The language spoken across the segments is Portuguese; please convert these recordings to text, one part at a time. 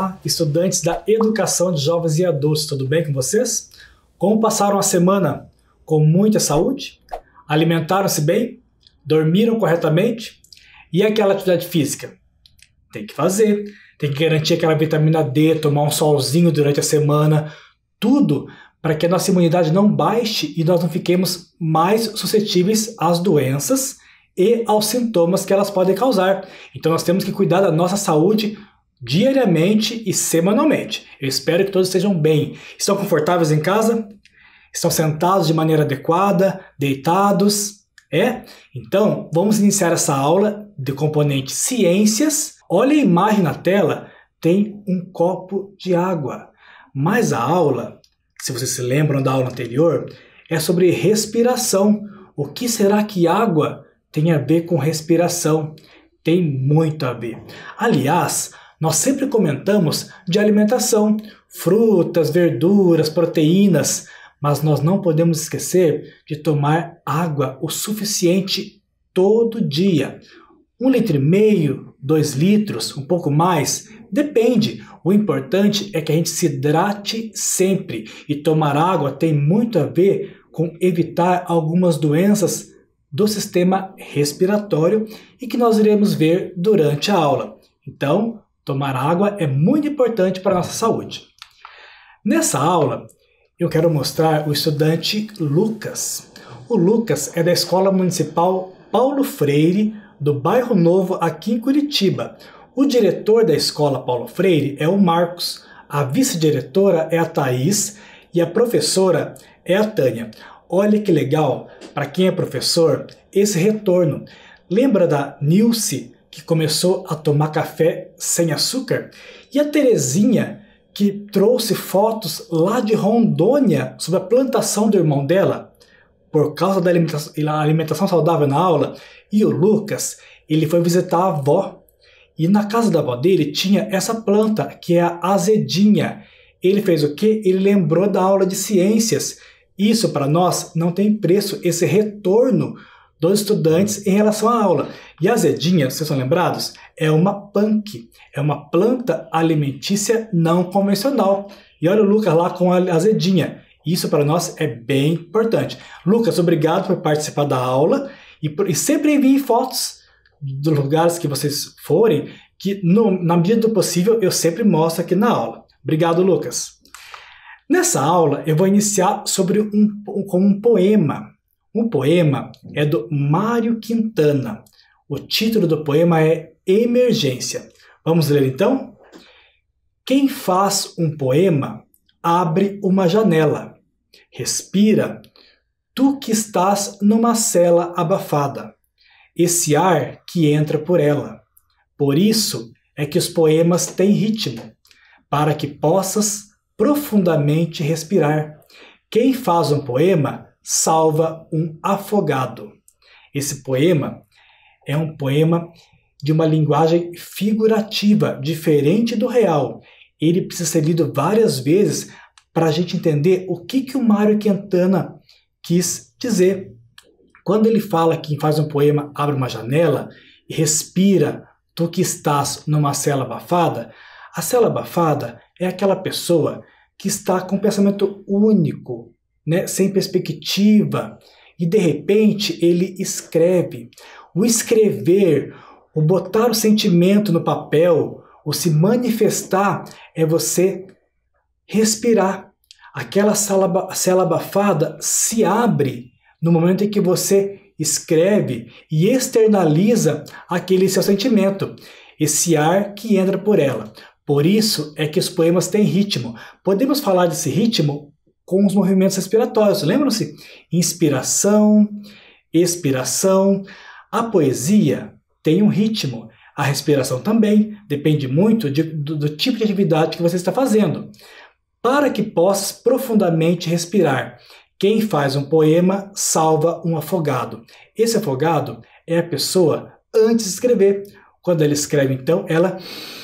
Olá, estudantes da Educação de Jovens e Adultos, tudo bem com vocês? Como passaram a semana? Com muita saúde? Alimentaram-se bem? Dormiram corretamente? E aquela atividade física? Tem que fazer, tem que garantir aquela vitamina D, tomar um solzinho durante a semana, tudo para que a nossa imunidade não baixe e nós não fiquemos mais suscetíveis às doenças e aos sintomas que elas podem causar. Então nós temos que cuidar da nossa saúde diariamente e semanalmente. Eu espero que todos estejam bem. Estão confortáveis em casa? Estão sentados de maneira adequada? Deitados? Então, vamos iniciar essa aula de componente Ciências. Olha a imagem na tela, tem um copo de água. Mas a aula, se vocês se lembram da aula anterior, é sobre respiração. O que será que água tem a ver com respiração? Tem muito a ver. Aliás, nós sempre comentamos de alimentação, frutas, verduras, proteínas, mas nós não podemos esquecer de tomar água o suficiente todo dia. 1,5 litro, 2 litros, um pouco mais, depende. O importante é que a gente se hidrate sempre. E tomar água tem muito a ver com evitar algumas doenças do sistema respiratório e que nós iremos ver durante a aula. Então, tomar água é muito importante para a nossa saúde. Nessa aula, eu quero mostrar o estudante Lucas. O Lucas é da Escola Municipal Paulo Freire, do Bairro Novo, aqui em Curitiba. O diretor da Escola Paulo Freire é o Marcos, a vice-diretora é a Thaís e a professora é a Tânia. Olha que legal, para quem é professor, esse retorno. Lembra da Nilce, que começou a tomar café sem açúcar? E a Terezinha, que trouxe fotos lá de Rondônia sobre a plantação do irmão dela, por causa da alimentação saudável na aula? E o Lucas, ele foi visitar a avó, e na casa da avó dele tinha essa planta, que é a azedinha. Ele fez o quê? Ele lembrou da aula de ciências. Isso para nós não tem preço, esse retorno dos estudantes em relação à aula. E a azedinha, vocês são lembrados? É uma punk, é uma planta alimentícia não convencional. E olha o Lucas lá com a azedinha. Isso para nós é bem importante. Lucas, obrigado por participar da aula e sempre enviem fotos dos lugares que vocês forem, que na medida do possível eu sempre mostro aqui na aula. Obrigado, Lucas. Nessa aula eu vou iniciar sobre um poema. O poema é do Mário Quintana. O título do poema é Emergência. Vamos ler então? Quem faz um poema abre uma janela. Respira, tu que estás numa cela abafada, esse ar que entra por ela. Por isso é que os poemas têm ritmo, para que possas profundamente respirar. Quem faz um poema salva um afogado. Esse poema é um poema de uma linguagem figurativa, diferente do real. Ele precisa ser lido várias vezes para a gente entender o que o Mário Quintana quis dizer. Quando ele fala que quem faz um poema abre uma janela e respira, tu que estás numa cela abafada, a cela abafada é aquela pessoa que está com um pensamento único, sem perspectiva, e de repente ele escreve. O escrever, o botar o sentimento no papel, o se manifestar, é você respirar. Aquela cela abafada se abre no momento em que você escreve e externaliza aquele seu sentimento, esse ar que entra por ela. Por isso é que os poemas têm ritmo. Podemos falar desse ritmo com os movimentos respiratórios. Lembram-se? Inspiração, expiração. A poesia tem um ritmo. A respiração também. Depende muito do tipo de atividade que você está fazendo. Para que possas profundamente respirar, quem faz um poema salva um afogado. Esse afogado é a pessoa antes de escrever. Quando ela escreve, então, ela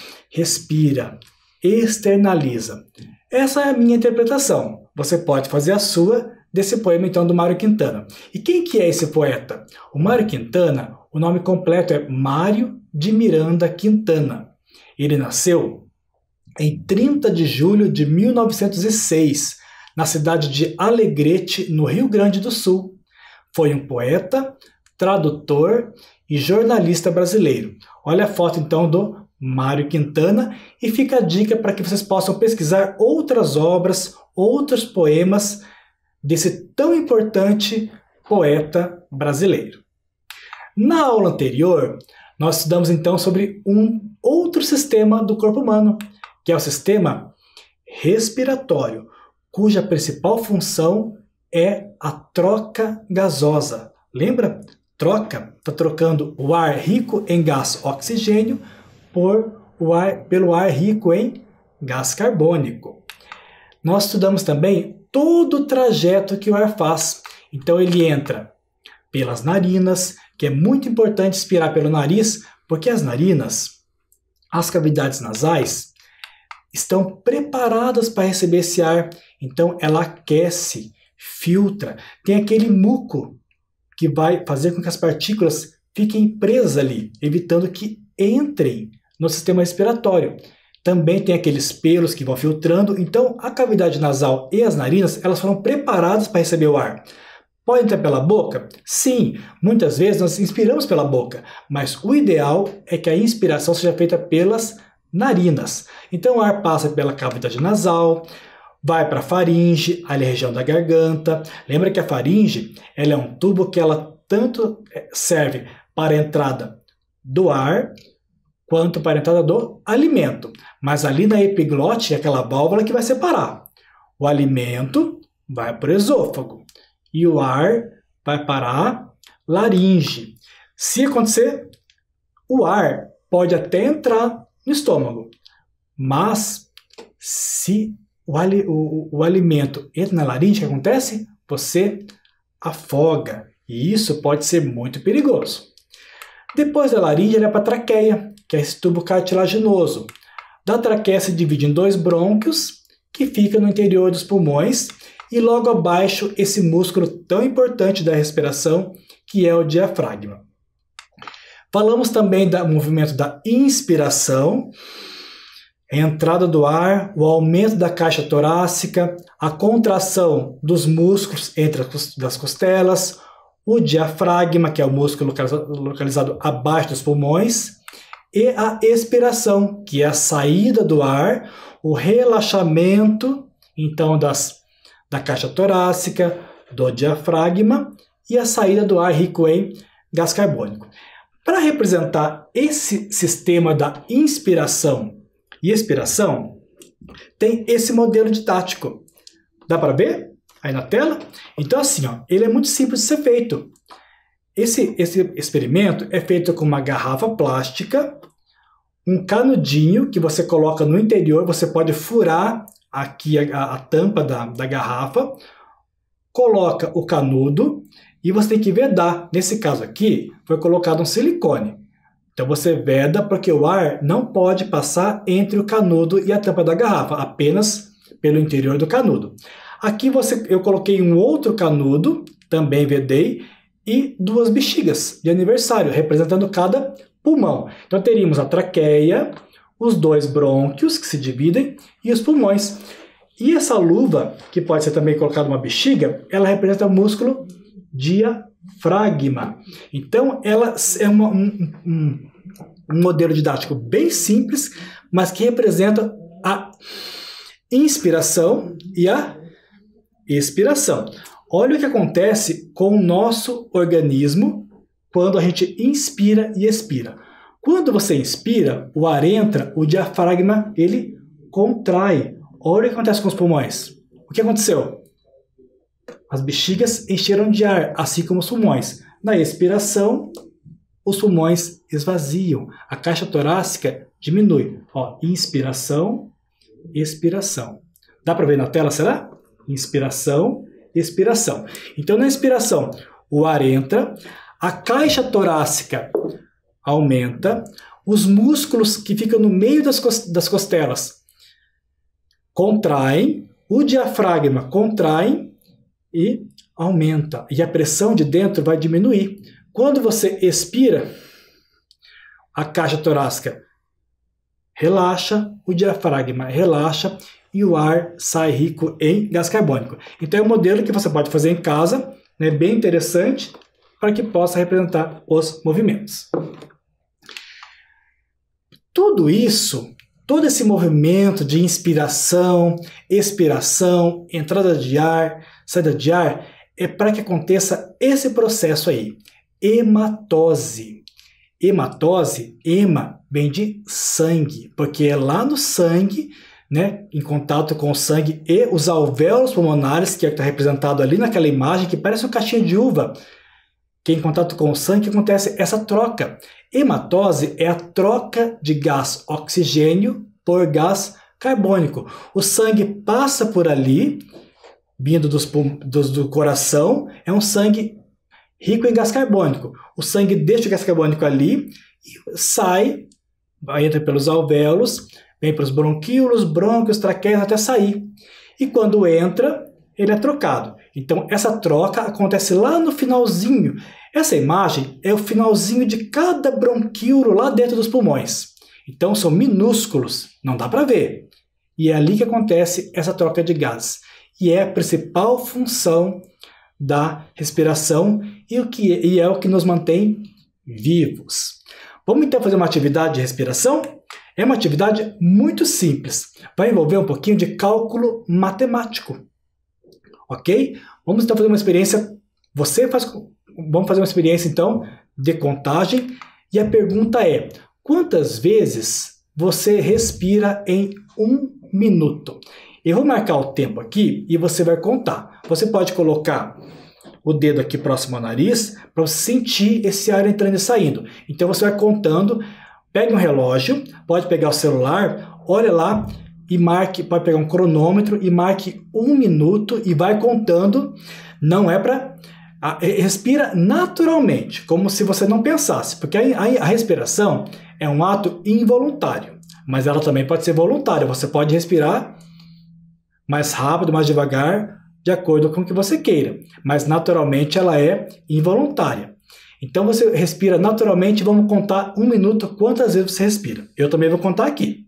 respira, externaliza. Essa é a minha interpretação. Você pode fazer a sua desse poema, então, do Mário Quintana. E quem que é esse poeta? O Mário Quintana, o nome completo é Mário de Miranda Quintana. Ele nasceu em 30 de julho de 1906, na cidade de Alegrete, no Rio Grande do Sul. Foi um poeta, tradutor e jornalista brasileiro. Olha a foto então do Mário Quintana e fica a dica para que vocês possam pesquisar outras obras, outros poemas desse tão importante poeta brasileiro. Na aula anterior, nós estudamos então sobre um outro sistema do corpo humano, que é o sistema respiratório, cuja principal função é a troca gasosa. Lembra? Troca, está trocando o ar rico em gás oxigênio pelo ar rico em gás carbônico. Nós estudamos também todo o trajeto que o ar faz. Então ele entra pelas narinas, que é muito importante expirar pelo nariz, porque as narinas, as cavidades nasais, estão preparadas para receber esse ar. Então ela aquece, filtra, tem aquele muco que vai fazer com que as partículas fiquem presas ali, evitando que entrem no sistema respiratório. Também tem aqueles pelos que vão filtrando. Então a cavidade nasal e as narinas, elas foram preparadas para receber o ar. Pode entrar pela boca? Sim, muitas vezes nós inspiramos pela boca, mas o ideal é que a inspiração seja feita pelas narinas. Então o ar passa pela cavidade nasal, vai para a faringe, ali a região da garganta. Lembra que a faringe ela é um tubo que ela tanto serve para a entrada do ar quanto para a entrada do alimento. Mas ali na epiglote é aquela válvula que vai separar. O alimento vai para o esôfago e o ar vai para a laringe. Se acontecer, o ar pode até entrar no estômago, mas se o alimento entra na laringe, o que acontece? Você afoga, e isso pode ser muito perigoso. Depois da laringe, ele é para a traqueia, que é esse tubo cartilaginoso. Da traqueia se divide em 2 brônquios, que fica no interior dos pulmões, e logo abaixo esse músculo tão importante da respiração, que é o diafragma. Falamos também do movimento da inspiração, a entrada do ar, o aumento da caixa torácica, a contração dos músculos entre as costelas, o diafragma, que é o músculo localizado abaixo dos pulmões, e a expiração, que é a saída do ar, o relaxamento, então, da caixa torácica, do diafragma e a saída do ar rico em gás carbônico. Para representar esse sistema da inspiração e expiração, tem esse modelo didático. Dá para ver aí na tela? Então assim, ó, ele é muito simples de ser feito. Esse experimento é feito com uma garrafa plástica, um canudinho que você coloca no interior, você pode furar aqui a tampa da garrafa, coloca o canudo e você tem que vedar. Nesse caso aqui, foi colocado um silicone. Então você veda porque o ar não pode passar entre o canudo e a tampa da garrafa, apenas pelo interior do canudo. Aqui eu coloquei um outro canudo, também vedei, e 2 bexigas de aniversário, representando cada pulmão. Então teríamos a traqueia, os 2 brônquios que se dividem e os pulmões. E essa luva, que pode ser também colocada uma bexiga, ela representa o músculo diafragma. Então ela é um modelo didático bem simples, mas que representa a inspiração e a expiração. Olha o que acontece com o nosso organismo quando a gente inspira e expira. Quando você inspira, o ar entra, o diafragma ele contrai. Olha o que acontece com os pulmões. O que aconteceu? As bexigas encheram de ar, assim como os pulmões. Na expiração, os pulmões esvaziam. A caixa torácica diminui. Ó, inspiração, expiração. Dá para ver na tela, será? Inspiração, expiração. Então, na inspiração, o ar entra, a caixa torácica aumenta, os músculos que ficam no meio das costelas contraem, o diafragma contrai e aumenta. E a pressão de dentro vai diminuir. Quando você expira, a caixa torácica relaxa, o diafragma relaxa e o ar sai rico em gás carbônico. Então é um modelo que você pode fazer em casa, né, bem interessante, para que possa representar os movimentos. Tudo isso, todo esse movimento de inspiração, expiração, entrada de ar, saída de ar, é para que aconteça esse processo aí, hematose. Hematose, hema, vem de sangue, porque é lá no sangue, né, em contato com o sangue e os alvéolos pulmonares, que é o que está representado ali naquela imagem, que parece um caixinho de uva, que em contato com o sangue acontece essa troca. Hematose é a troca de gás oxigênio por gás carbônico. O sangue passa por ali, vindo do coração, é um sangue rico em gás carbônico. O sangue deixa o gás carbônico ali e sai, entra pelos alvéolos, vem para os bronquíolos, brônquios, traqueias até sair. E quando entra, ele é trocado. Então essa troca acontece lá no finalzinho. Essa imagem é o finalzinho de cada bronquíolo lá dentro dos pulmões. Então são minúsculos, não dá para ver. E é ali que acontece essa troca de gás. E é a principal função da respiração e é o que nos mantém vivos. Vamos então fazer uma atividade de respiração? É uma atividade muito simples. Vai envolver um pouquinho de cálculo matemático. Ok? Vamos então fazer uma experiência. Vamos fazer uma experiência então de contagem. E a pergunta é: quantas vezes você respira em 1 minuto? Eu vou marcar o tempo aqui e você vai contar. Você pode colocar o dedo aqui próximo ao nariz para você sentir esse ar entrando e saindo. Então você vai contando, pegue um relógio, pode pegar o celular, olha lá e marque, pode pegar um cronômetro e marque 1 minuto e vai contando. Não é para... Respira naturalmente, como se você não pensasse, porque a respiração é um ato involuntário, mas ela também pode ser voluntária. Você pode respirar mais rápido, mais devagar, de acordo com o que você queira, mas naturalmente ela é involuntária. Então você respira naturalmente, vamos contar 1 minuto quantas vezes você respira. Eu também vou contar aqui.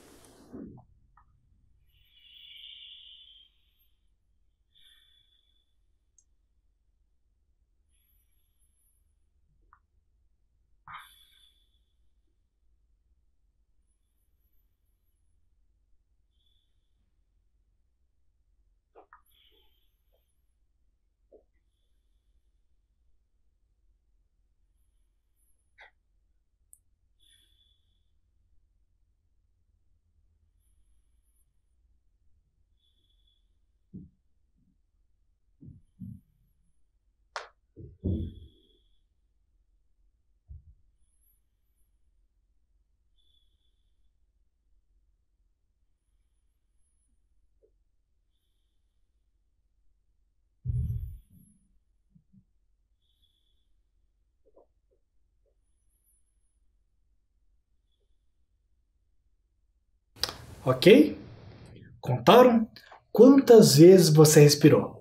Ok? Contaram? Quantas vezes você respirou?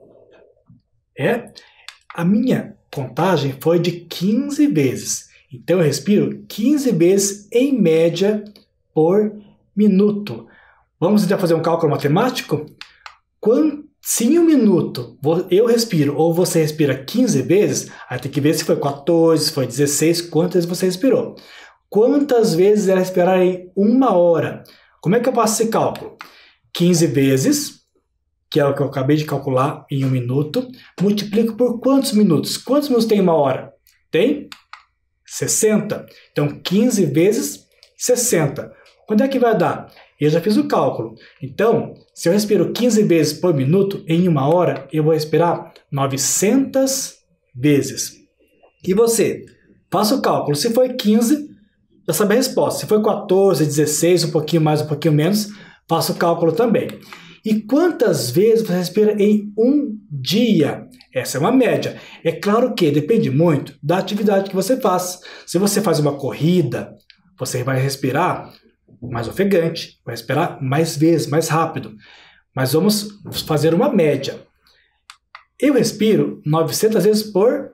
A minha contagem foi de 15 vezes. Então eu respiro 15 vezes em média por minuto. Vamos então fazer um cálculo matemático? Se em 1 minuto eu respiro ou você respira 15 vezes, aí tem que ver se foi 14, se foi 16, quantas vezes você respirou. Quantas vezes ela respirar em 1 hora? Como é que eu faço esse cálculo? 15 vezes, que é o que eu acabei de calcular em 1 minuto, multiplico por quantos minutos? Quantos minutos tem 1 hora? Tem 60. Então 15 vezes 60. Quanto é que vai dar? Eu já fiz o cálculo. Então, se eu respiro 15 vezes por minuto, em 1 hora, eu vou respirar 900 vezes. E você? Faça o cálculo. Se foi 15, já sabe a resposta. Se foi 14, 16, um pouquinho mais, um pouquinho menos, faça o cálculo também. E quantas vezes você respira em um dia? Essa é uma média. É claro que depende muito da atividade que você faz. Se você faz uma corrida, você vai respirar mais ofegante, vai respirar mais vezes, mais rápido. Mas vamos fazer uma média. Eu respiro 900 vezes por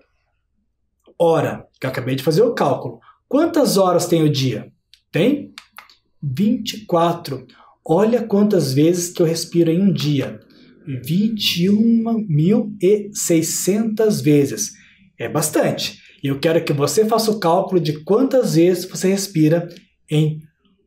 hora, que eu acabei de fazer o cálculo. Quantas horas tem o dia? Tem 24. Olha quantas vezes que eu respiro em um dia. 21.600 vezes. É bastante. E eu quero que você faça o cálculo de quantas vezes você respira em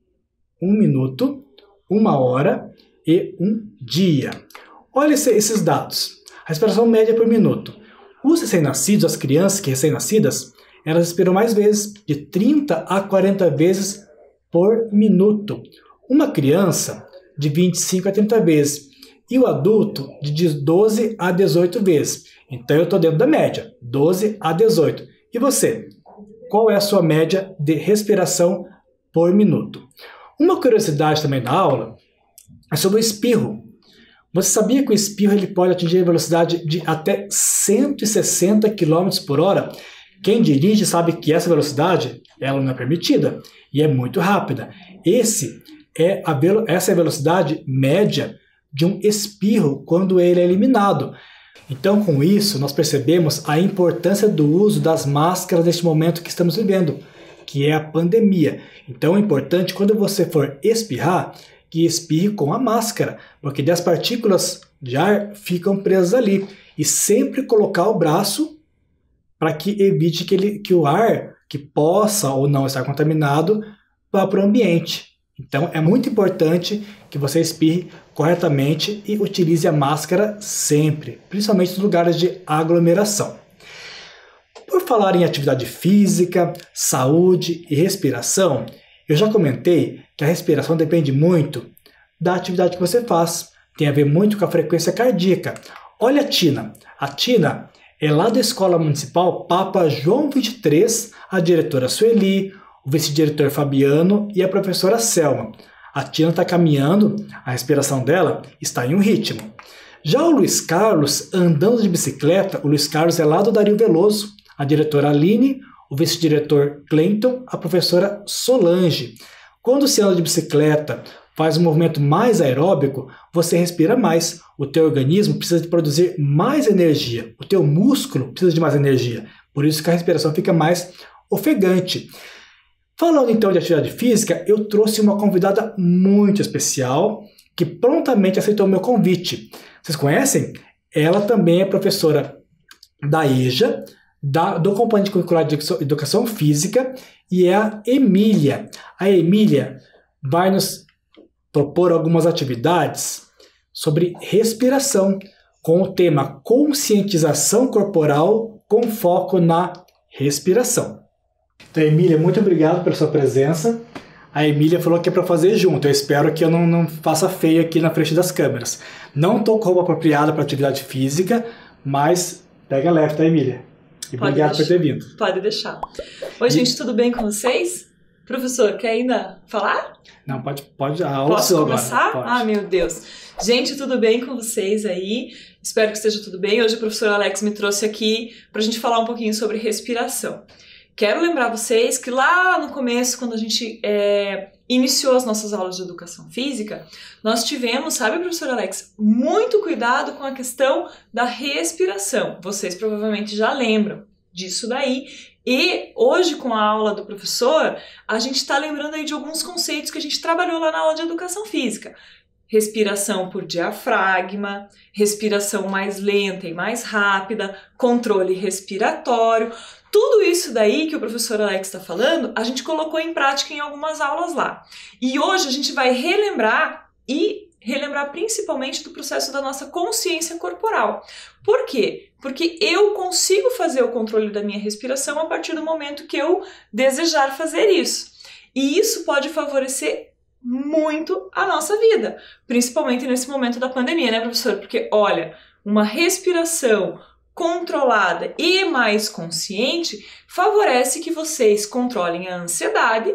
1 minuto, 1 hora e 1 dia. Olha esses dados. A respiração média por minuto. Os recém-nascidos, as crianças que recém-nascidas, elas respiram mais vezes, de 30 a 40 vezes por minuto. Uma criança, de 25 a 30 vezes. E o adulto, de 12 a 18 vezes. Então eu estou dentro da média, 12 a 18. E você? Qual é a sua média de respiração por minuto? Uma curiosidade também da aula é sobre o espirro. Você sabia que o espirro ele pode atingir a velocidade de até 160 km por hora? Quem dirige sabe que essa velocidade ela não é permitida e é muito rápida. Essa é a velocidade média de um espirro quando ele é eliminado. Então, com isso, nós percebemos a importância do uso das máscaras neste momento que estamos vivendo, que é a pandemia. Então, é importante, quando você for espirrar, que espirre com a máscara, porque as partículas de ar ficam presas ali. E sempre colocar o braço para que evite que o ar, que possa ou não estar contaminado, vá para o ambiente. Então, é muito importante que você espirre corretamente e utilize a máscara sempre, principalmente nos lugares de aglomeração. Por falar em atividade física, saúde e respiração, eu já comentei que a respiração depende muito da atividade que você faz. Tem a ver muito com a frequência cardíaca. Olha a Tina. A Tina é lá da Escola Municipal Papa João XXIII, a diretora Sueli, o vice-diretor Fabiano e a professora Selma. A Tina está caminhando, a respiração dela está em um ritmo. Já o Luiz Carlos, andando de bicicleta, o Luiz Carlos é lá do Dario Veloso, a diretora Aline, o vice-diretor Cleiton, a professora Solange. Quando você anda de bicicleta, faz um movimento mais aeróbico, você respira mais. O teu organismo precisa de produzir mais energia. O teu músculo precisa de mais energia. Por isso que a respiração fica mais ofegante. Falando então de atividade física, eu trouxe uma convidada muito especial que prontamente aceitou o meu convite. Vocês conhecem? Ela também é professora da EJA, do Componente Curricular de Educação Física, e é a Emília. A Emília vai nos propor algumas atividades sobre respiração, com o tema conscientização corporal com foco na respiração. Então, Emília, muito obrigado pela sua presença. A Emília falou que é para fazer junto. Eu espero que eu não faça feio aqui na frente das câmeras. Não estou com roupa apropriada para atividade física, mas pega leve, tá, Emília? E obrigado por ter vindo. Pode deixar. Oi, gente, tudo bem com vocês? Professor, quer ainda falar? Não, pode. Posso começar? Agora, pode. Ah, meu Deus. Gente, tudo bem com vocês aí? Espero que esteja tudo bem. Hoje o professor Alex me trouxe aqui para a gente falar um pouquinho sobre respiração. Quero lembrar vocês que lá no começo, quando a gente iniciou as nossas aulas de educação física, nós tivemos, sabe, professor Alex, muito cuidado com a questão da respiração. Vocês provavelmente já lembram disso daí. E hoje, com a aula do professor, a gente está lembrando aí de alguns conceitos que a gente trabalhou lá na aula de educação física. Respiração por diafragma, respiração mais lenta e mais rápida, controle respiratório. Tudo isso daí que o professor Alex está falando, a gente colocou em prática em algumas aulas lá. E hoje a gente vai relembrar principalmente do processo da nossa consciência corporal. Por quê? Porque eu consigo fazer o controle da minha respiração a partir do momento que eu desejar fazer isso. E isso pode favorecer muito a nossa vida, principalmente nesse momento da pandemia, né, professor? Porque, olha, uma respiração controlada e mais consciente favorece que vocês controlem a ansiedade,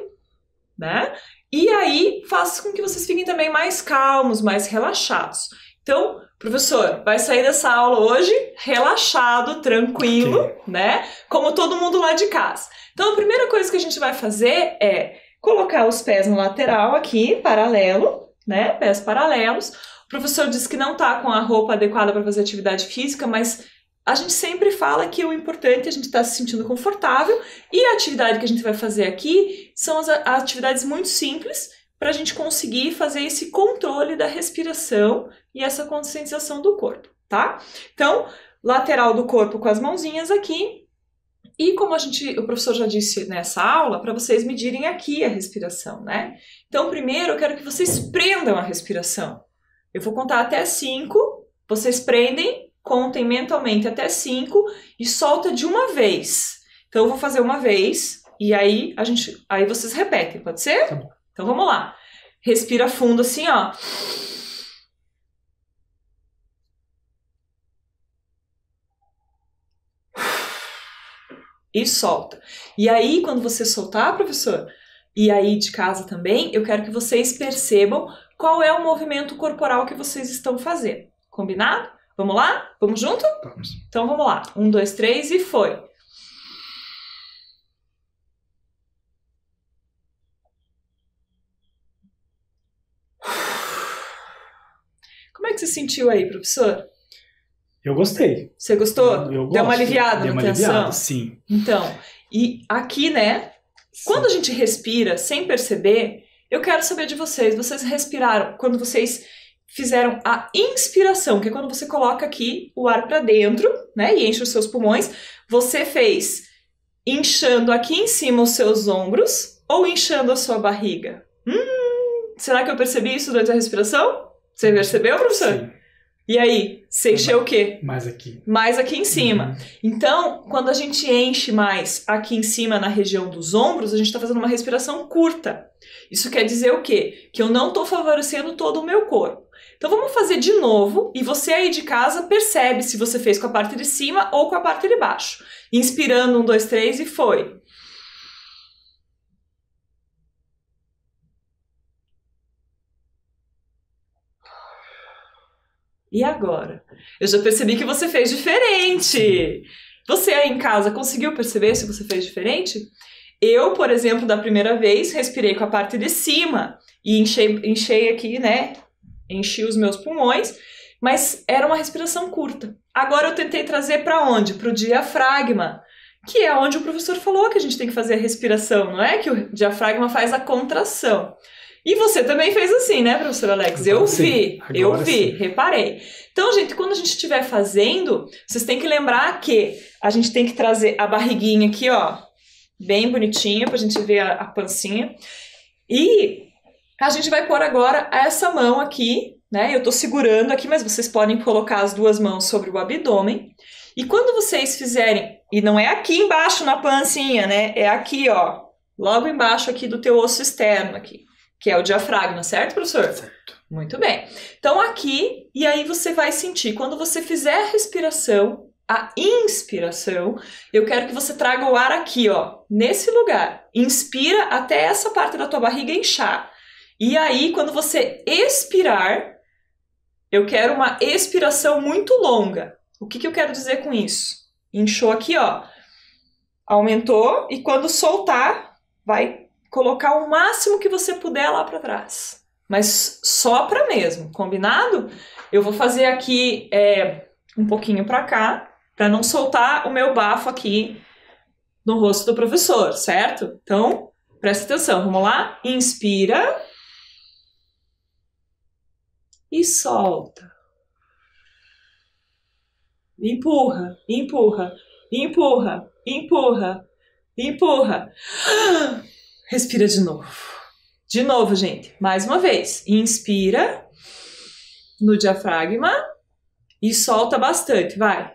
né? E aí faz com que vocês fiquem também mais calmos, mais relaxados. Então, professor, vai sair dessa aula hoje relaxado, tranquilo, okay, né? Como todo mundo lá de casa. Então, a primeira coisa que a gente vai fazer é colocar os pés no lateral aqui, paralelo, né? Pés paralelos. O professor disse que não tá com a roupa adequada para fazer atividade física, mas a gente sempre fala que o importante é a gente estar se sentindo confortável, e a atividade que a gente vai fazer aqui são as atividades muito simples, para a gente conseguir fazer esse controle da respiração e essa conscientização do corpo, tá? Então, lateral do corpo com as mãozinhas aqui. E como o professor já disse nessa aula, para vocês medirem aqui a respiração, né? Então, primeiro eu quero que vocês prendam a respiração. Eu vou contar até 5, vocês prendem, contem mentalmente até 5 e solta de uma vez. Então, eu vou fazer uma vez e aí vocês repetem, pode ser? Tá bom. Então, vamos lá. Respira fundo assim, ó. E solta. E aí, quando você soltar, professor, e aí de casa também, eu quero que vocês percebam qual é o movimento corporal que vocês estão fazendo. Combinado? Vamos lá? Vamos junto? Vamos. Então vamos lá. 1, 2, 3 e foi. Como é que você sentiu aí, professor? Eu gostei. Você gostou? Eu Deu uma gosto. aliviada Deu na uma tensão? aliviada, sim. Então, e aqui, né, quando a gente respira sem perceber, eu quero saber de vocês. Vocês respiraram quando vocês fizeram a inspiração, que é quando você coloca aqui o ar para dentro, né, e enche os seus pulmões. Você fez inchando aqui em cima os seus ombros ou inchando a sua barriga? Será que eu percebi isso durante a respiração? Você percebeu, professor? Sim. E aí, você encheu o quê? Mais aqui. Mais aqui em cima. Então, quando a gente enche mais aqui em cima na região dos ombros, a gente está fazendo uma respiração curta. Isso quer dizer o quê? Que eu não estou favorecendo todo o meu corpo. Então vamos fazer de novo e você aí de casa percebe se você fez com a parte de cima ou com a parte de baixo. Inspirando, 1, 2, 3 e foi. E agora? Eu já percebi que você fez diferente. Você aí em casa conseguiu perceber se você fez diferente? Eu, por exemplo, da primeira vez, respirei com a parte de cima e enchei aqui, né? Enchi os meus pulmões, mas era uma respiração curta. Agora eu tentei trazer para onde? Para o diafragma, que é onde o professor falou que a gente tem que fazer a respiração, não é? Que o diafragma faz a contração. E você também fez assim, né, professor Alex? Agora sim. Eu Agora vi, sim. reparei. Então, gente, quando a gente estiver fazendo, vocês têm que lembrar que a gente tem que trazer a barriguinha aqui, ó, bem bonitinha, pra gente ver a pancinha. E a gente vai pôr agora essa mão aqui, né? Eu tô segurando aqui, mas vocês podem colocar as duas mãos sobre o abdômen. E quando vocês fizerem, e não é aqui embaixo na pancinha, né? É aqui, ó, logo embaixo aqui do teu osso externo aqui. Que é o diafragma, certo, professor? Certo. Muito bem. Então aqui, e aí você vai sentir, quando você fizer a respiração, a inspiração, eu quero que você traga o ar aqui, ó, nesse lugar. Inspira até essa parte da tua barriga inchar. E aí, quando você expirar, eu quero uma expiração muito longa. O que eu quero dizer com isso? Inchou aqui, ó, aumentou, e quando soltar, vai colocar o máximo que você puder lá para trás. Mas sopra mesmo, combinado? Eu vou fazer aqui um pouquinho para cá, para não soltar o meu bafo aqui no rosto do professor, certo? Então, presta atenção, vamos lá? Inspira. E solta. Empurra, empurra, empurra, empurra, empurra. Respira de novo. De novo, gente. Mais uma vez. Inspira no diafragma e solta bastante. Vai.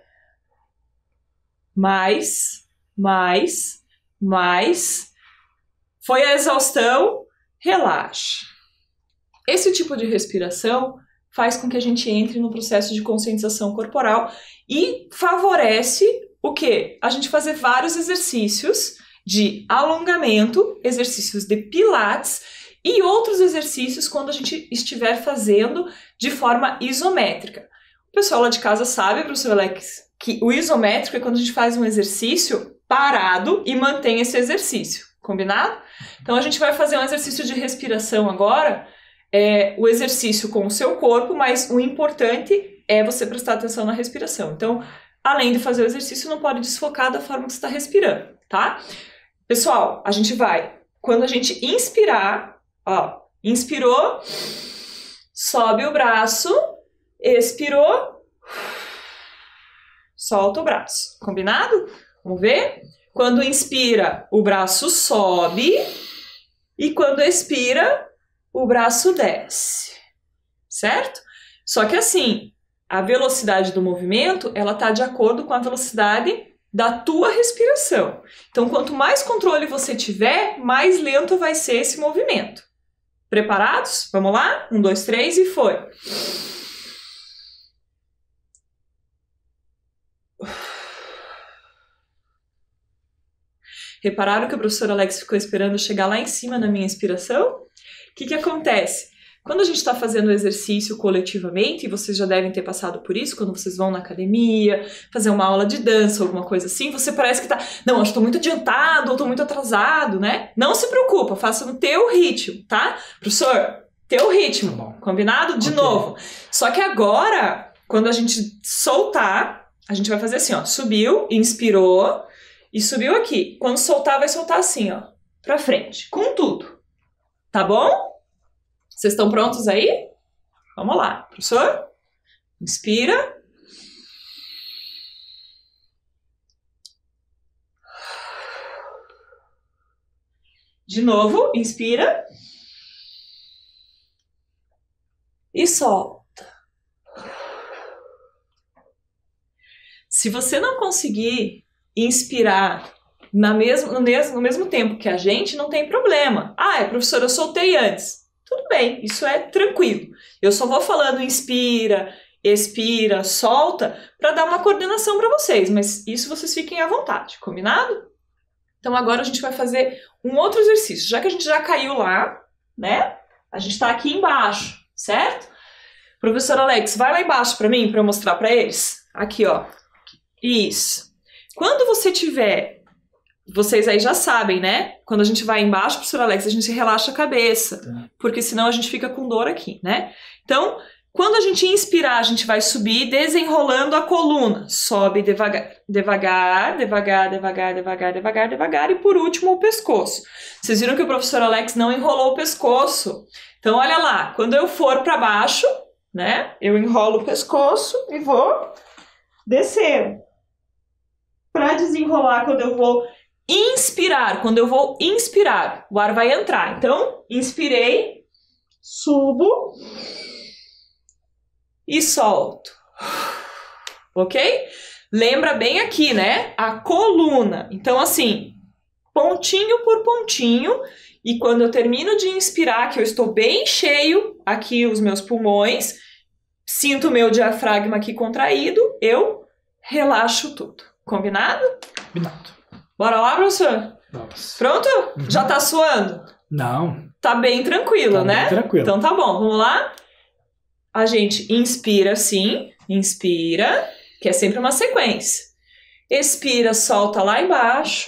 Mais, mais, mais. Foi a exaustão. Relaxa. Esse tipo de respiração faz com que a gente entre no processo de conscientização corporal e favorece o quê? A gente fazer vários exercícios de alongamento, exercícios de pilates e outros exercícios quando a gente estiver fazendo de forma isométrica. O pessoal lá de casa sabe, professor Alex, que o isométrico é quando a gente faz um exercício parado e mantém esse exercício, combinado? Então a gente vai fazer um exercício de respiração agora, o exercício com o seu corpo, mas o importante é você prestar atenção na respiração. Então, além de fazer o exercício, não pode desfocar da forma que você está respirando, tá? Pessoal, a gente vai, quando a gente inspirar, ó, Inspirou, sobe o braço, expirou, solta o braço. Combinado? Vamos ver? Quando inspira, o braço sobe e quando expira, o braço desce. Certo? Só que assim, a velocidade do movimento, ela está de acordo com a velocidade da tua respiração. Então, quanto mais controle você tiver, mais lento vai ser esse movimento. Preparados? Vamos lá? 1, 2, 3 e foi. Repararam que o professor Alex ficou esperando chegar lá em cima na minha inspiração? O que acontece? Quando a gente está fazendo o exercício coletivamente, e vocês já devem ter passado por isso, quando vocês vão na academia, fazer uma aula de dança, alguma coisa assim, você parece que tá, não, eu estou muito adiantado, ou estou muito atrasado, né? Não se preocupa, faça no teu ritmo, tá? Professor, teu ritmo, Bom. combinado? De novo. Só que agora, quando a gente soltar, a gente vai fazer assim, ó, subiu, inspirou, e subiu aqui. Quando soltar, vai soltar assim, ó, pra frente, com tudo. Tá bom? Vocês estão prontos aí? Vamos lá. Professor, inspira. De novo, inspira. E solta. Se você não conseguir inspirar no mesmo tempo que a gente, não tem problema. Ah, professora, eu soltei antes. Tudo bem, isso é tranquilo. Eu só vou falando inspira, expira, solta, para dar uma coordenação para vocês, mas isso vocês fiquem à vontade, combinado? Então agora a gente vai fazer um outro exercício. Já que a gente já caiu lá, né? A gente está aqui embaixo, certo? Professor Alex, vai lá embaixo para mim, para eu mostrar para eles. Aqui, ó. Isso. Quando você tiver... Vocês aí já sabem, né? Quando a gente vai embaixo, professor Alex, a gente relaxa a cabeça, porque senão a gente fica com dor aqui, né? Então, quando a gente inspirar, a gente vai subir desenrolando a coluna. Sobe devagar, devagar, devagar, devagar, devagar, devagar, devagar e por último o pescoço. Vocês viram que o professor Alex não enrolou o pescoço? Então, olha lá, quando eu for para baixo, né? Eu enrolo o pescoço e vou descer. Para desenrolar, quando eu vou inspirar, quando eu vou inspirar, o ar vai entrar. Então, inspirei, subo e solto. Ok? Lembra bem aqui, né? A coluna. Então, assim, pontinho por pontinho. E quando eu termino de inspirar, que eu estou bem cheio, aqui os meus pulmões, sinto o meu diafragma aqui contraído, eu relaxo tudo. Combinado? Combinado. Bora lá, professor? Vamos. Pronto? Uhum. Já tá suando? Não. Tá bem tranquilo, Tá né? bem tranquilo. Então tá bom, vamos lá? A gente inspira assim, inspira, que é sempre uma sequência. Expira, solta lá embaixo.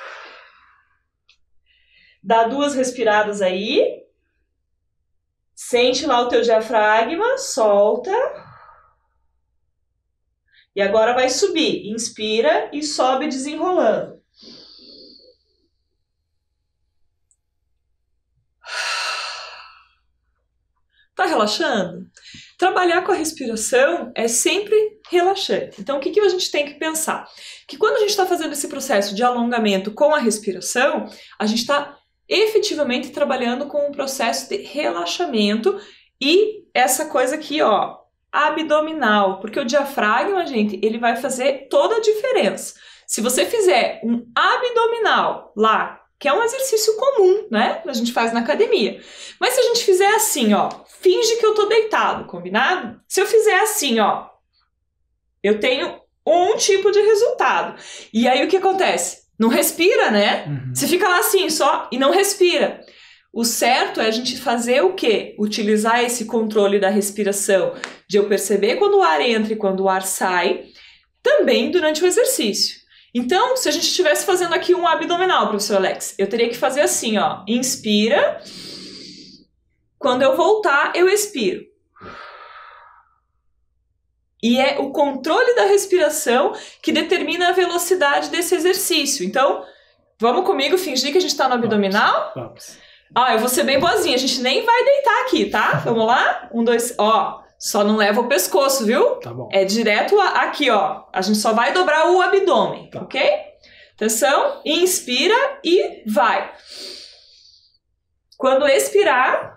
Dá 2 respiradas aí. Sente lá o teu diafragma, solta. E agora vai subir. Inspira e sobe desenrolando. Tá relaxando? Trabalhar com a respiração é sempre relaxante. Então, o que a gente tem que pensar? Que quando a gente está fazendo esse processo de alongamento com a respiração, a gente está efetivamente trabalhando com um processo de relaxamento e essa coisa aqui, ó, abdominal, porque o diafragma, gente, ele vai fazer toda a diferença. Se você fizer um abdominal lá, que é um exercício comum, né? A gente faz na academia. Mas se a gente fizer assim, ó, finge que eu tô deitado, combinado? Se eu fizer assim, ó, eu tenho um tipo de resultado. E aí o que acontece? Não respira, né? Uhum. Você fica lá assim só e não respira. O certo é a gente fazer o quê? Utilizar esse controle da respiração, de eu perceber quando o ar entra e quando o ar sai, também durante o exercício. Então, se a gente estivesse fazendo aqui um abdominal, professor Alex, eu teria que fazer assim, ó, inspira, quando eu voltar, eu expiro. E é o controle da respiração que determina a velocidade desse exercício. Então, vamos comigo fingir que a gente está no abdominal? Vamos. Ó, eu vou ser bem boazinha, a gente nem vai deitar aqui, tá? Vamos lá? 1, 2, ó, só não leva o pescoço, viu? Tá bom. É direto aqui, ó. A gente só vai dobrar o abdômen, Tá. ok? Atenção, inspira e vai. Quando expirar,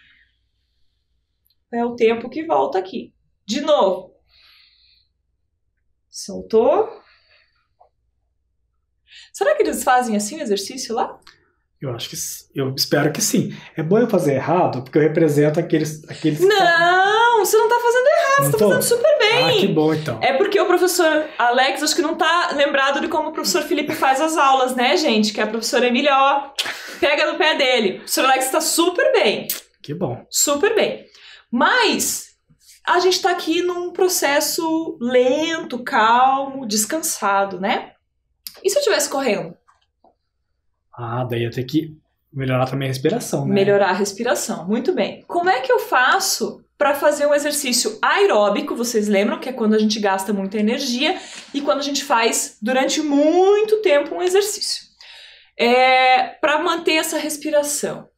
é o tempo que volta aqui. De novo. Soltou. Será que eles fazem assim o exercício lá? Eu acho que eu espero que sim. É bom eu fazer errado, porque eu represento aqueles Não, você não tá fazendo errado, você tá fazendo super bem. Ah, que bom então. É porque o professor Alex, acho que não tá lembrado de como o professor Felipe faz as aulas, né, gente? Que a professora Emília, ó, pega no pé dele. O professor Alex tá super bem. Que bom. Super bem. Mas a gente tá aqui num processo lento, calmo, descansado, né? E se eu estivesse correndo? Ah, daí eu tenho que melhorar também a respiração, né? Melhorar a respiração. Muito bem. Como é que eu faço para fazer um exercício aeróbico? Vocês lembram que é quando a gente gasta muita energia e quando a gente faz durante muito tempo um exercício. Para manter essa respiração.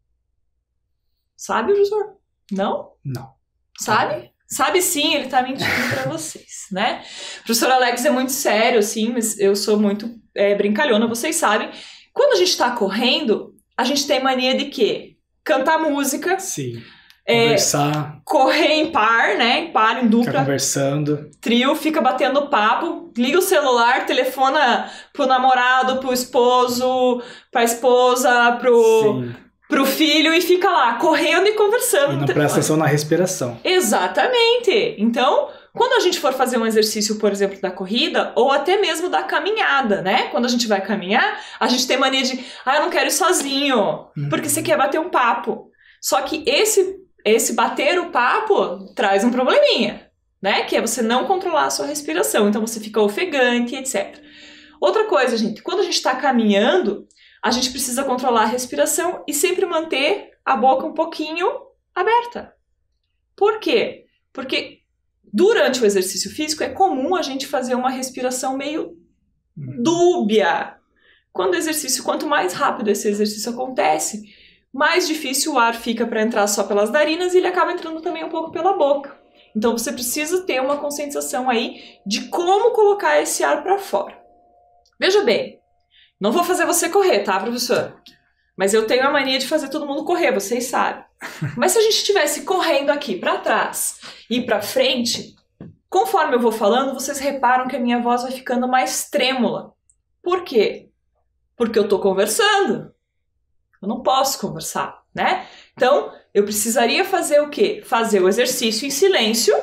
Sabe, professor? Não? Não. Sabe? Sabe sim, ele tá mentindo para vocês, né? O professor Alex é muito sério, assim, mas eu sou muito brincalhona, vocês sabem. Quando a gente tá correndo, a gente tem mania de quê? Cantar música. Sim. Conversar. Correr em par, né? Em par, em dupla. Ficar conversando. Trio, fica batendo papo, liga o celular, telefona pro namorado, pro esposo, pra esposa, pro filho e fica lá, correndo e conversando. E não presta atenção na respiração. Exatamente. Então, quando a gente for fazer um exercício, por exemplo, da corrida, ou até mesmo da caminhada, né? Quando a gente vai caminhar, a gente tem mania de, eu não quero ir sozinho, porque você quer bater um papo. Só que esse bater o papo traz um probleminha, né? Que é você não controlar a sua respiração, então você fica ofegante, etc. Outra coisa, gente, quando a gente está caminhando, a gente precisa controlar a respiração e sempre manter a boca um pouquinho aberta. Por quê? Porque durante o exercício físico é comum a gente fazer uma respiração meio dúbia. Quanto mais rápido esse exercício acontece, mais difícil o ar fica para entrar só pelas narinas e ele acaba entrando também um pouco pela boca. Então você precisa ter uma conscientização aí de como colocar esse ar para fora. Veja bem, não vou fazer você correr, tá, professor? Mas eu tenho a mania de fazer todo mundo correr, vocês sabem. Mas se a gente estivesse correndo aqui para trás e para frente, conforme eu vou falando, vocês reparam que a minha voz vai ficando mais trêmula. Por quê? Porque eu tô conversando. Eu não posso conversar, né? Então, eu precisaria fazer o quê? Fazer o exercício em silêncio.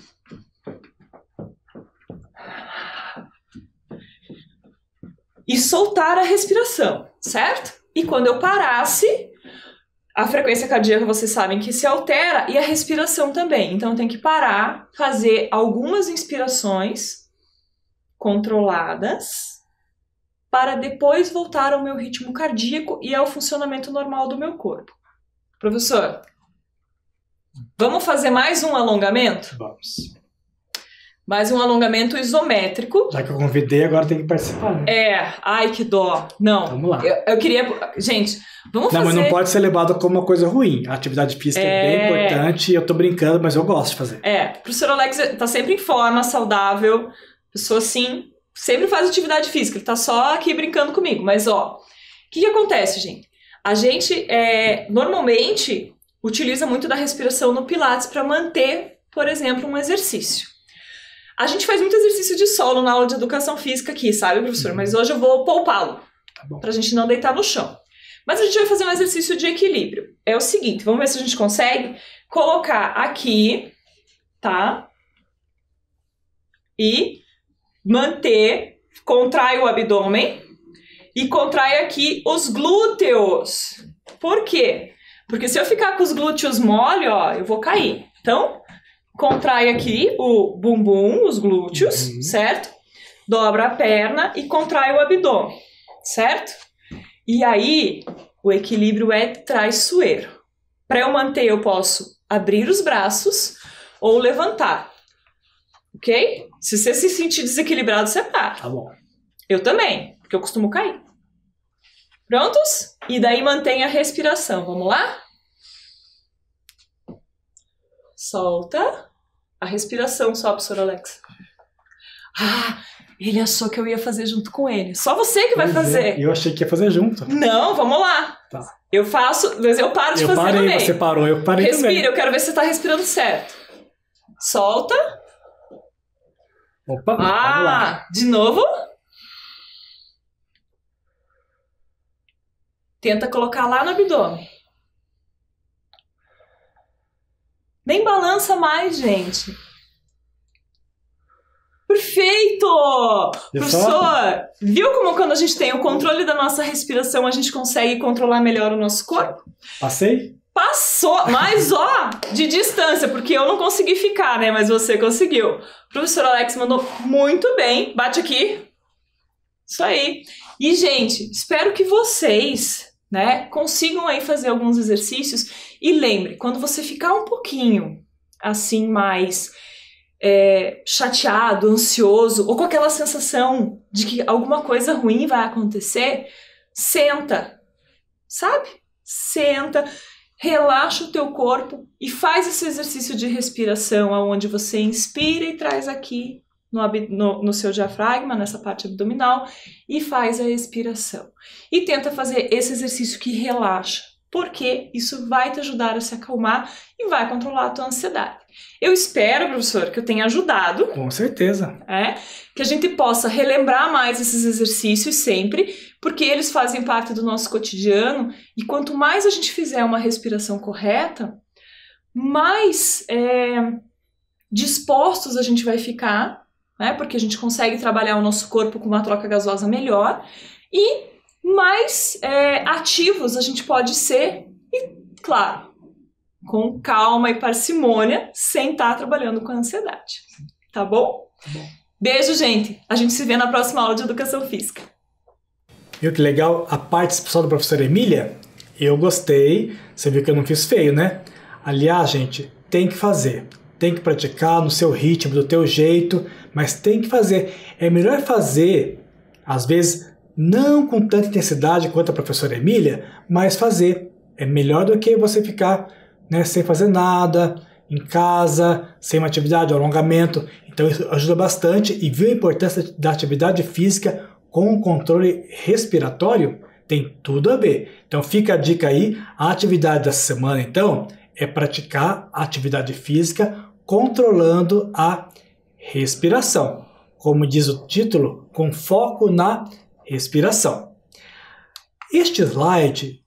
E soltar a respiração, certo? E quando eu parasse, a frequência cardíaca, vocês sabem que se altera e a respiração também. Então, eu tenho que parar, fazer algumas inspirações controladas para depois voltar ao meu ritmo cardíaco e ao funcionamento normal do meu corpo. Professor, vamos fazer mais um alongamento? Vamos. Mais um alongamento isométrico. Já que eu convidei, agora tem que participar, né? Ai que dó. Não. Vamos lá. Eu queria... Gente, vamos fazer... Não, mas não pode ser levado como uma coisa ruim. A atividade física é bem importante, eu tô brincando, mas eu gosto de fazer. O professor Alex tá sempre em forma, saudável, pessoa assim, sempre faz atividade física, ele tá só aqui brincando comigo. Mas, ó, o que acontece, gente? A gente, normalmente, utiliza muito da respiração no Pilates para manter, por exemplo, um exercício. A gente faz muito exercício de solo na aula de educação física aqui, sabe, professor? Mas hoje eu vou poupá-lo, pra gente não deitar no chão. Mas a gente vai fazer um exercício de equilíbrio. É o seguinte, vamos ver se a gente consegue colocar aqui, tá? E manter, contrai o abdômen e contrai aqui os glúteos. Por quê? Porque se eu ficar com os glúteos mole, ó, eu vou cair. Então, contrai aqui o bumbum, os glúteos, certo? Dobra a perna e contrai o abdômen, certo? E aí, o equilíbrio é traiçoeiro. Para eu manter, eu posso abrir os braços ou levantar, ok? Se você se sentir desequilibrado, você para. Tá bom. Eu também, porque eu costumo cair. Prontos? E daí mantém a respiração. Vamos lá? Solta. A respiração só, professor Alex. Ah, ele achou que eu ia fazer junto com ele. Só você que vai fazer. Eu achei que ia fazer junto. Não, vamos lá. Tá. Eu faço, mas eu paro de Eu fazer parei, também. você parou, eu parei Respira, também. eu quero ver se você tá respirando certo. Solta. Opa, vamos lá. De novo. Tenta colocar lá no abdômen. Nem balança mais, gente. Perfeito! Professor, viu como quando a gente tem o controle da nossa respiração, a gente consegue controlar melhor o nosso corpo? Passei? Passou! Mas, ó, de distância, porque eu não consegui ficar, né? Mas você conseguiu. O professor Alex mandou muito bem. Bate aqui. Isso aí. E, gente, espero que vocês, né, consigam aí fazer alguns exercícios. E lembre, quando você ficar um pouquinho, assim, mais chateado, ansioso, ou com aquela sensação de que alguma coisa ruim vai acontecer, senta, sabe? Senta, relaxa o teu corpo e faz esse exercício de respiração, onde você inspira e traz aqui no seu diafragma, nessa parte abdominal, e faz a expiração. E tenta fazer esse exercício que relaxa, porque isso vai te ajudar a se acalmar e vai controlar a tua ansiedade. Eu espero, professor, que eu tenha ajudado. Com certeza. Que a gente possa relembrar mais esses exercícios sempre, porque eles fazem parte do nosso cotidiano, e quanto mais a gente fizer uma respiração correta, mais dispostos a gente vai ficar, né? Porque a gente consegue trabalhar o nosso corpo com uma troca gasosa melhor, e mais ativos a gente pode ser, e claro, com calma e parcimônia, sem estar trabalhando com a ansiedade. Tá bom? Tá bom. Beijo, gente! A gente se vê na próxima aula de Educação Física. Viu que legal a participação da professora Emília? Eu gostei. Você viu que eu não fiz feio, né? Aliás, gente, tem que fazer. Tem que praticar no seu ritmo, do teu jeito, mas tem que fazer. É melhor fazer, às vezes, não com tanta intensidade quanto a professora Emília, mas fazer. É melhor do que você ficar, né, sem fazer nada, em casa, sem uma atividade, alongamento. Então isso ajuda bastante. E viu a importância da atividade física com o controle respiratório? Tem tudo a ver. Então fica a dica aí. A atividade dessa semana, então, é praticar a atividade física controlando a respiração. Como diz o título, com foco na respiração. Este slide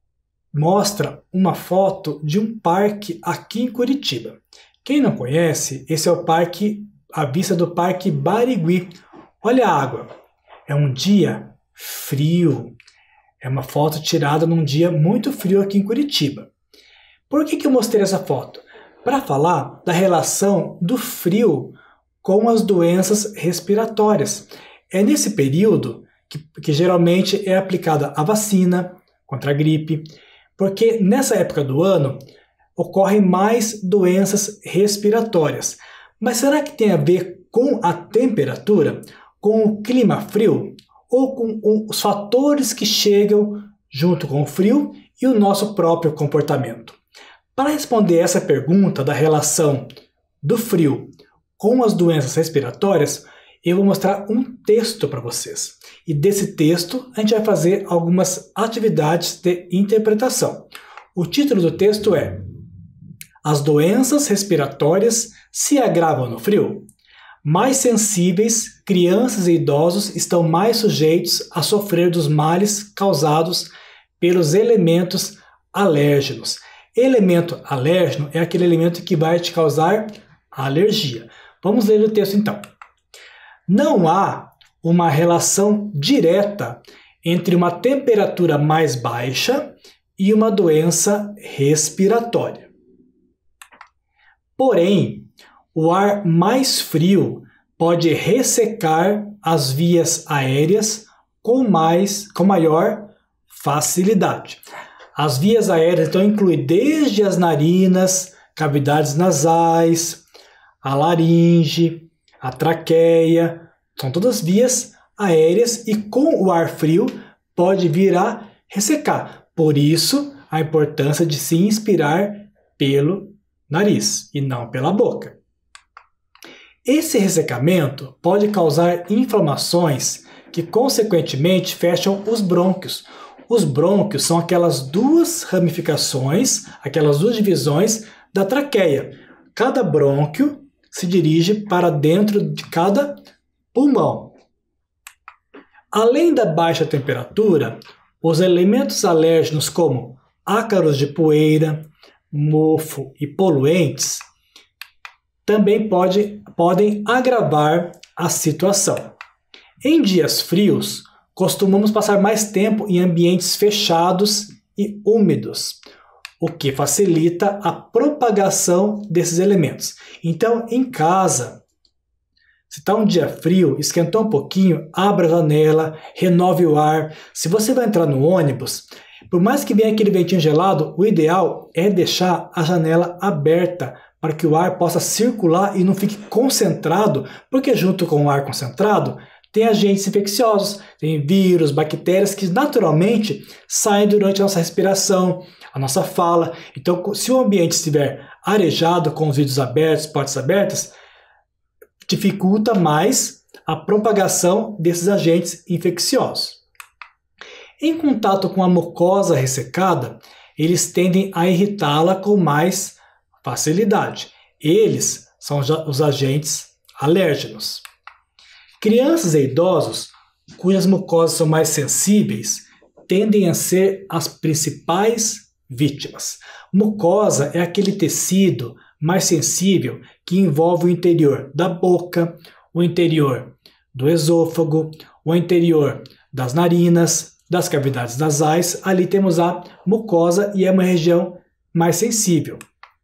mostra uma foto de um parque aqui em Curitiba. Quem não conhece, esse é o parque, a vista do Parque Barigui. Olha a água. É um dia frio. É uma foto tirada num dia muito frio aqui em Curitiba. Por que eu mostrei essa foto? Para falar da relação do frio com as doenças respiratórias. É nesse período que geralmente é aplicada a vacina contra a gripe, porque nessa época do ano ocorrem mais doenças respiratórias. Mas será que tem a ver com a temperatura, com o clima frio, ou com os fatores que chegam junto com o frio e o nosso próprio comportamento? Para responder essa pergunta da relação do frio com as doenças respiratórias, eu vou mostrar um texto para vocês. E desse texto a gente vai fazer algumas atividades de interpretação. O título do texto é: As doenças respiratórias se agravam no frio? Mais sensíveis, crianças e idosos estão mais sujeitos a sofrer dos males causados pelos elementos alérgenos. Elemento alérgeno é aquele elemento que vai te causar alergia. Vamos ler o texto então. Não há uma relação direta entre uma temperatura mais baixa e uma doença respiratória. Porém, o ar mais frio pode ressecar as vias aéreas com maior facilidade. As vias aéreas então incluem desde as narinas, cavidades nasais, a laringe, a traqueia. São todas vias aéreas e com o ar frio pode vir a ressecar. Por isso, a importância de se inspirar pelo nariz e não pela boca. Esse ressecamento pode causar inflamações que, consequentemente, fecham os brônquios. Os brônquios são aquelas duas ramificações, aquelas duas divisões da traqueia. Cada brônquio se dirige para dentro de cada pulmão. Além da baixa temperatura, os elementos alérgenos como ácaros de poeira, mofo e poluentes também podem agravar a situação. Em dias frios, costumamos passar mais tempo em ambientes fechados e úmidos, o que facilita a propagação desses elementos. Então, em casa, se está um dia frio, esquentou um pouquinho, abra a janela, renove o ar. Se você vai entrar no ônibus, por mais que venha aquele ventinho gelado, o ideal é deixar a janela aberta para que o ar possa circular e não fique concentrado, porque junto com o ar concentrado, tem agentes infecciosos, tem vírus, bactérias que naturalmente saem durante a nossa respiração, a nossa fala. Então, se o ambiente estiver arejado, com os vidros abertos, portas abertas, dificulta mais a propagação desses agentes infecciosos. Em contato com a mucosa ressecada, eles tendem a irritá-la com mais facilidade. Eles são os agentes alérgenos. Crianças e idosos, cujas mucosas são mais sensíveis, tendem a ser as principais vítimas. Mucosa é aquele tecido mais sensível que envolve o interior da boca, o interior do esôfago, o interior das narinas, das cavidades nasais. Ali temos a mucosa e é uma região mais sensível.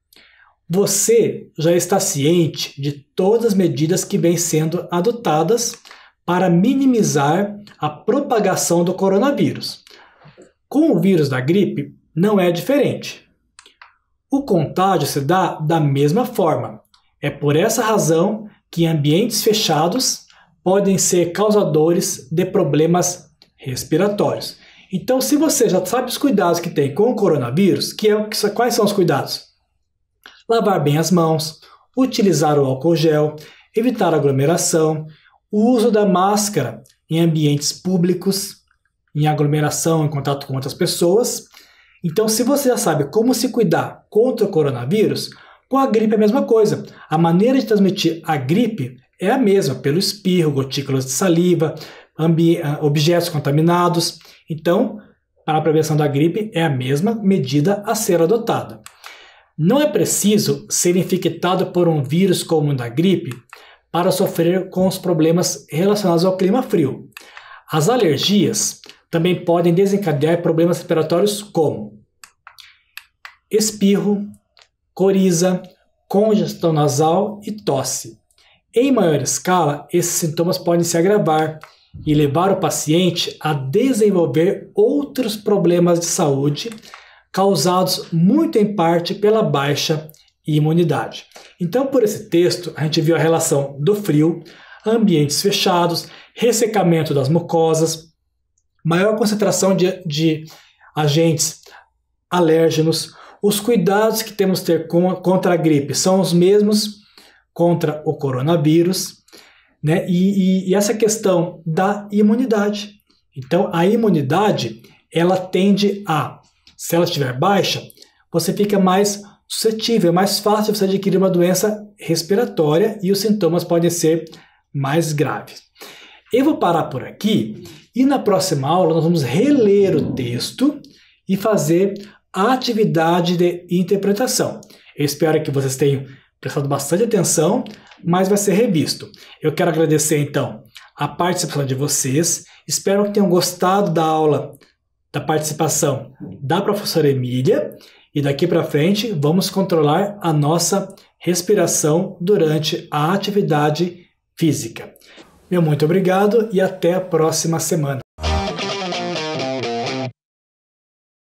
Você já está ciente de todas as medidas que vêm sendo adotadas para minimizar a propagação do coronavírus. Com o vírus da gripe, não é diferente. O contágio se dá da mesma forma. É por essa razão que ambientes fechados podem ser causadores de problemas respiratórios. Então, se você já sabe os cuidados que tem com o coronavírus, quais são os cuidados? Lavar bem as mãos, utilizar o álcool gel, evitar aglomeração, o uso da máscara em ambientes públicos, em aglomeração, em contato com outras pessoas. Então, se você já sabe como se cuidar contra o coronavírus, com a gripe é a mesma coisa. A maneira de transmitir a gripe é a mesma, pelo espirro, gotículas de saliva, objetos contaminados. Então, para a prevenção da gripe é a mesma medida a ser adotada. Não é preciso ser infectado por um vírus como o da gripe para sofrer com os problemas relacionados ao clima frio. As alergias também podem desencadear problemas respiratórios como espirro, coriza, congestão nasal e tosse. Em maior escala, esses sintomas podem se agravar e levar o paciente a desenvolver outros problemas de saúde causados muito em parte pela baixa imunidade. Então, por esse texto, a gente viu a relação do frio, ambientes fechados, ressecamento das mucosas, maior concentração de agentes alérgenos. Os cuidados que temos que ter contra a gripe são os mesmos contra o coronavírus, né? E essa questão da imunidade. Então, a imunidade, ela tende a, se ela estiver baixa, você fica mais suscetível, é mais fácil você adquirir uma doença respiratória e os sintomas podem ser mais graves. Eu vou parar por aqui e na próxima aula nós vamos reler o texto e fazer a atividade de interpretação. Eu espero que vocês tenham prestado bastante atenção, mas vai ser revisto. Eu quero agradecer então a participação de vocês, espero que tenham gostado da aula, da participação da professora Emília, e daqui para frente vamos controlar a nossa respiração durante a atividade física. Meu muito obrigado e até a próxima semana.